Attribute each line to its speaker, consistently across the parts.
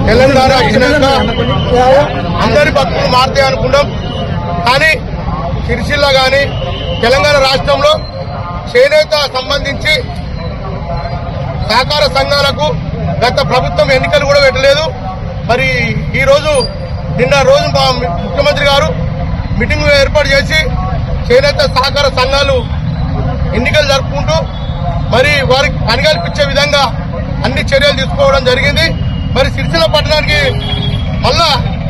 Speaker 1: తెలంగాణ వచ్చినాక అందరి బతుకులు మారుతాయి అనుకున్నాం. కానీ సిరిసిల్ల గాని తెలంగాణ రాష్ట్రంలో చేనేత సంబంధించి సహకార సంఘాలకు గత ప్రభుత్వం ఎన్నికలు కూడా పెట్టలేదు. మరి ఈ రోజు నిన్న రోజు మా ముఖ్యమంత్రి గారు మీటింగ్ ఏర్పాటు చేసి చేనేత సహకార సంఘాలు ఎన్నికలు జరుపుకుంటూ మరి వారికి పని కల్పించే విధంగా అన్ని చర్యలు తీసుకోవడం జరిగింది. మరి సిరిసిల్ల పట్టణానికి మళ్ళా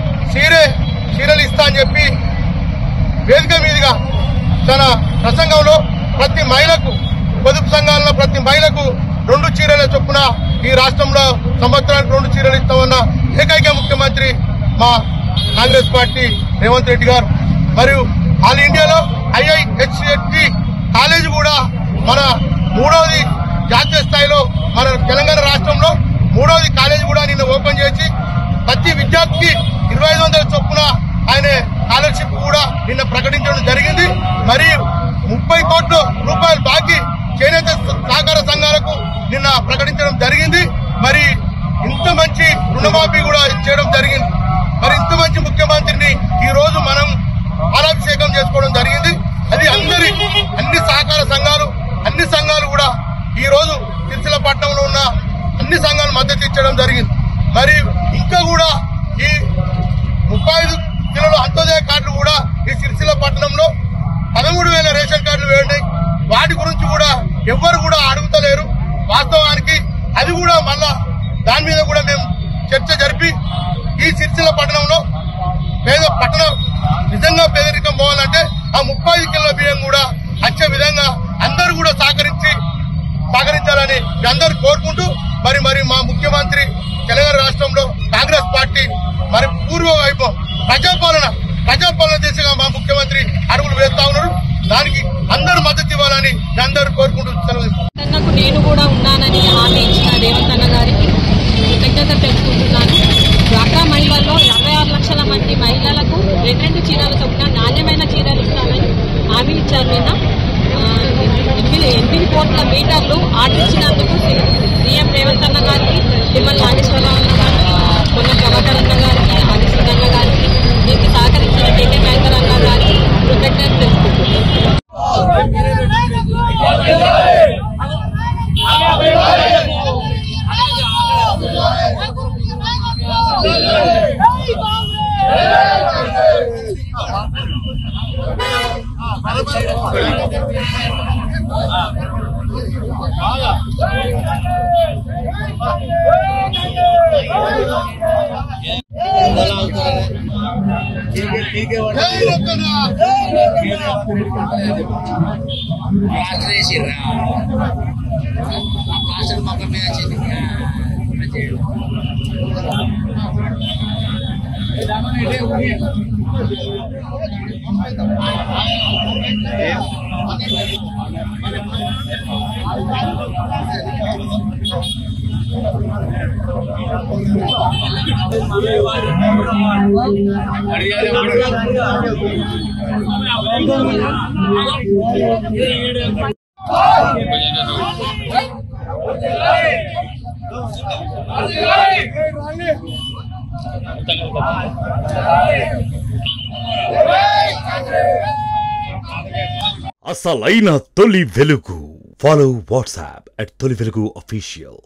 Speaker 1: చీరలు ఇస్తా అని చెప్పి వేదిక మీదుగా తన ప్రసంగంలో ప్రతి మహిళకు పొదుపు సంఘాలలో ప్రతి మహిళకు 2 చీరల చొప్పున ఈ రాష్ట్రంలో సంవత్సరానికి 2 చీరలు ఇస్తామన్న ఏకైక ముఖ్యమంత్రి మా కాంగ్రెస్ పార్టీ రేవంత్ రెడ్డి గారు. మరియు ఆల్ ఇండియాలో IIHT కాలేజీ కూడా మన 3వది జాతీయ స్థాయిలో మన తెలంగాణ రాష్ట్రంలో 3వది కాలేజీ కూడా నిన్న ఓపెన్ చేసి ప్రతి విద్యార్థికి 2500 చొప్పున ఆయన స్కాలర్షిప్ కూడా నిన్న ప్రకటించడం జరిగింది. మరియు 30 కోట్ల రూపాయలు బాకీ చేనేత సహకార సంఘాలకు నిన్న ప్రకటించడం జరిగింది. మరి ఇంత మంచి రుణమాఫీ కూడా చేయడం జరిగింది. మరి ఇంత మంచి ముఖ్యమంత్రిని ఈ రోజు మనం పాలాభిషేకం చేసుకోవడం జరిగింది. అది అన్ని సహకార సంఘాలు అన్ని సంఘాలు కూడా ఈ రోజు సిరిసిల్ల పట్టణంలో ఉన్న అన్ని సంఘాలు మద్దతు ఇచ్చడం జరిగింది. మరి ఇంకా కూడా ఈ 35 కిలోల అంత్యోదయ కార్డులు కూడా ఈ సిరిసిల్ల పట్టణంలో 13,000 రేషన్ కార్డులు వేయండి. వాటి గురించి కూడా ఎవ్వరు కూడా అడుగుతలేరు. వాస్తవానికి అది కూడా మళ్ళా దాని మీద కూడా మేము చర్చ జరిపి ఈ సిరిసిల్ల పట్టణంలో పట్టణం నిజంగా పేదరికం పోవాలంటే ఆ 35 కిలోల బియ్యం కూడా వచ్చే విధంగా అందరూ కూడా సహకరించాలని అందరూ కోరుకుంటూ మరి మా ముఖ్యమంత్రి తెలంగాణ రాష్ట్రంలో కాంగ్రెస్ పార్టీ మరి పూర్వ వైభవం ప్రజాపాలన దిశగా మా ముఖ్యమంత్రి అడుగులు వేస్తా ఉన్నారు. దానికి అందరూ మద్దతు ఇవ్వాలని అందరూ కోరుకుంటూ
Speaker 2: నేను కూడా ఉన్నానని హామీ ఇచ్చిన రేవంత్ అన్న గారికి కృతజ్ఞతలు తెలుసుకుంటున్నాను. డ్వాక్రా మహిళల్లో 26 లక్షల మంది మహిళలకు 2 చీరల చొప్పున నాణ్యమైన చీరలు ఇస్తామని హామీ ఇచ్చారు. నిన్న 8 కోట్ల మీటర్లు ఆర్డర్ ఇచ్చినందుకు సీఎం రేవంత్ అన్న గారికి, తిమ్మల నాగేశ్వరరావు అన్న గారికి, మొన్న ప్రభాకర్ అన్న గారికి, హరీశ్వర్ అన్న గారికి, దీనికి సహకరించిన కేకే మహేందర్ అన్న గారికి కృతజ్ఞతలు తెలుసుకుంటున్నాను.
Speaker 3: అసలైన తొలి వెలుగు. ఫాలో వాట్సాప్ @తొలి వెలుగు official.